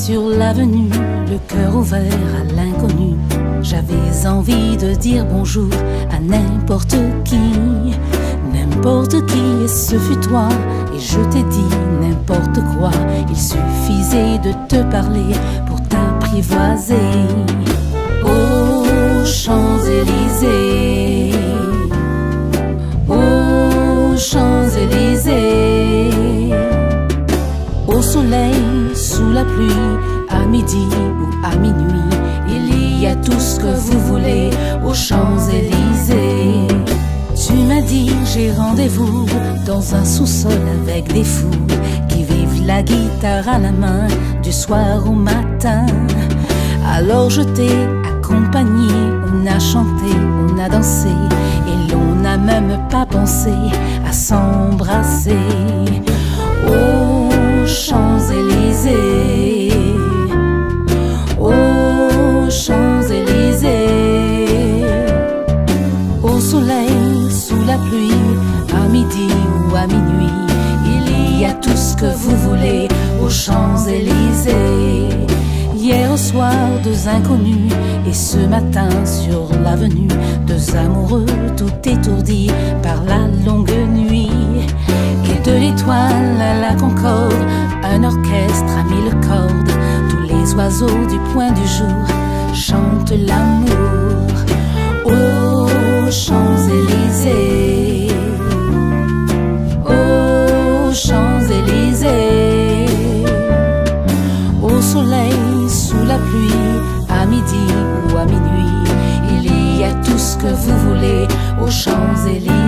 sur l'avenue, le cœur ouvert à l'inconnu. J'avais envie de dire bonjour à n'importe qui, et ce fut toi. Et je t'ai dit n'importe quoi, il suffisait de te parler pour t'apprivoiser. Aux Champs-Élysées, aux Champs-Élysées, au soleil, sous la pluie, à midi ou à minuit, il y a tout ce que vous voulez aux Champs-Élysées. Tu m'as dit j'ai rendez-vous dans un sous-sol avec des fous qui vivent la guitare à la main du soir au matin. Alors je t'ai accompagné, on a chanté, on a dansé et l'on n'a même pas pensé à s'embrasser. Aux Champs-Élysées, aux Champs-Élysées, au soleil, sous la pluie, à midi ou à minuit, il y a tout ce que vous voulez aux Champs-Élysées. Hier au soir, deux inconnus, et ce matin sur l'avenue, deux amoureux tout étourdis par la longue nuit. Et de l'étoile à la Concorde, un orchestre a mis le corde. Tous les oiseaux du point du jour chantent l'amour. Aux Champs-Élysées, aux Champs-Élysées, au soleil, sous la pluie, à midi ou à minuit, il y a tout ce que vous voulez aux Champs-Élysées.